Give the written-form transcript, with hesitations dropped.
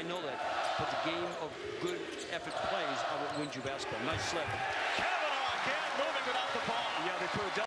I know that. But the game of good effort plays are what wins you basketball. Nice slip.